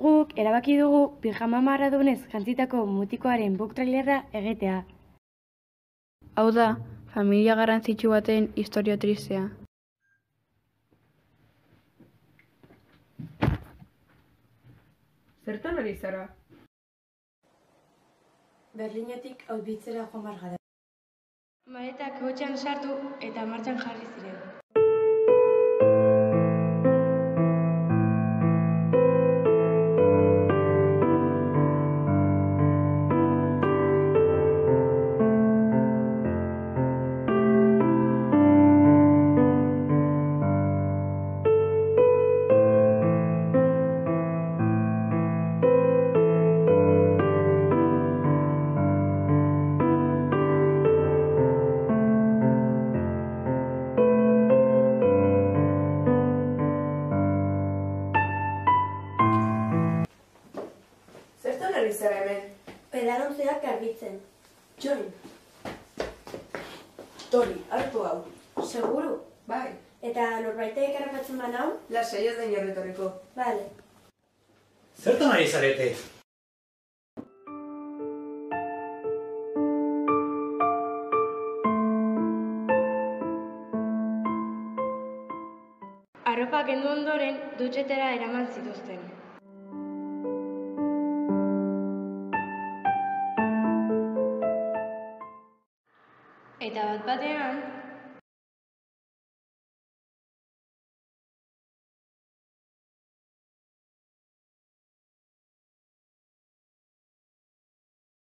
Guk erabaki dugu pijama marradunez jantzitako mutikoaren book trailerra egitea. Hau da, familia garrantzitsu baten istorio tristea. Zertan ari zara? Berlinetik Auschwitzera joan behar gara. Maletak kotxean sartu eta martxan jarri ziren. Zertan ari zara hemen? Edalontzeak garbitzen. Join. Tori, hartu hau. Seguru? Bai. Eta norbaitek harrapatzen banau? Lasai ez da inorretorriko. Bale. Zertan ari zarete? Arropa kendu ondoren dutxetera eraman zituzten. Eta bat batean,